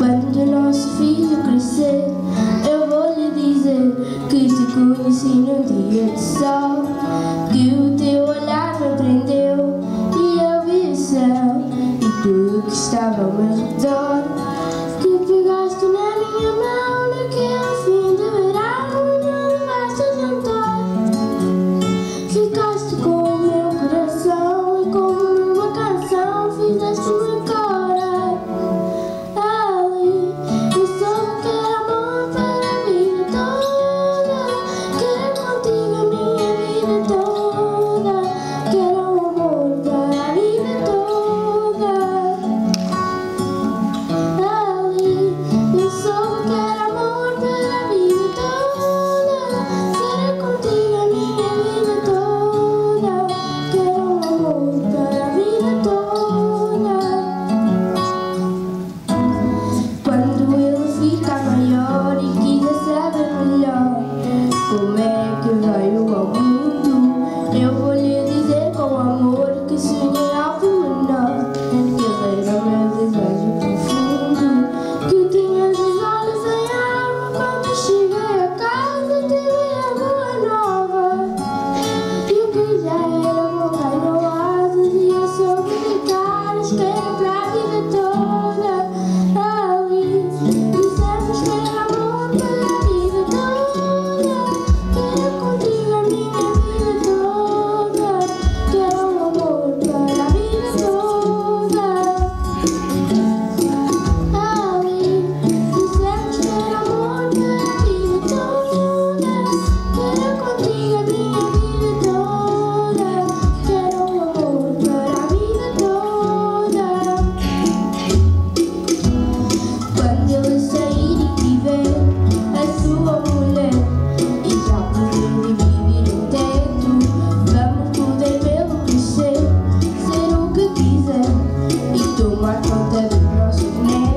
Quando o nosso filho crescer, eu vou lhe dizer que te conheci num dia de sol, que o teu olhar me prendeu e eu vi o céu e tudo que estava ao meu redor, que pegaste na minha mão naquele fim de verão e me levaste a jantar. Ficaste com o meu coração e como numa canção fizeste-me corar. Ali eu soube que era amor para a vida toda, que era contigo a minha vida toda, que era um amor para a vida toda. Ali eu soube que era amor para a vida toda, que era contigo a minha vida toda, que era um amor para a vida toda. Quando ele ficar maior e quiser saber melhor como é que veio ao mundo, eu vou lhe dizer com amor que sonhei ao pormenor, que ele era o meu desejo profundo, que tinhas os olhos em água quando cheguei a casa, tive a boa nova, e o que já era bom ganhou asas e eu soube gritar, que era para a vida toda. Ali dissemos que era amor para a vida toda, que era contigo a minha vida toda, que era um amor para a vida toda. Ali dissemos que era amor para a vida toda, que era contigo a minha vida toda, que era um amor para a vida toda. Quando ele sair e tiver a sua mulher e já poder dividir um teto, vamos poder vê-lo crescer, ser o que quiser e tomar conta dos nossos netos.